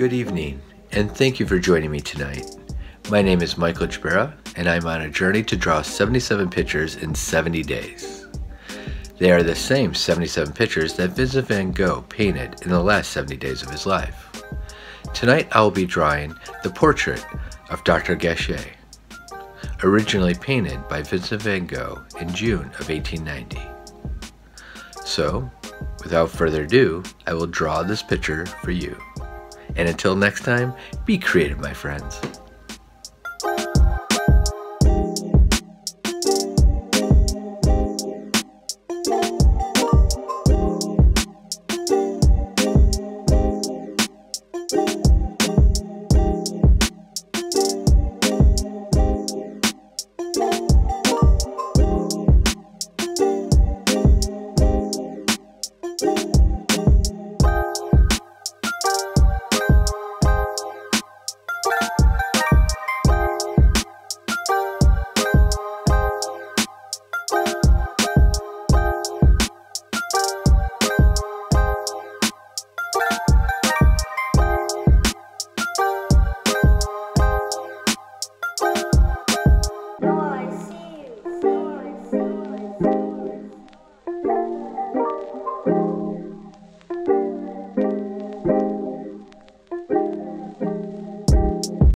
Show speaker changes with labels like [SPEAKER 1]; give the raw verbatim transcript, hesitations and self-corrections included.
[SPEAKER 1] Good evening, and thank you for joining me tonight. My name is Michael Jabera, and I'm on a journey to draw seventy-seven pictures in seventy days. They are the same seventy-seven pictures that Vincent van Gogh painted in the last seventy days of his life. Tonight I will be drawing the portrait of Doctor Gogh, originally painted by Vincent van Gogh in June of eighteen ninety. So, without further ado, I will draw this picture for you. And until next time, be creative, my friends.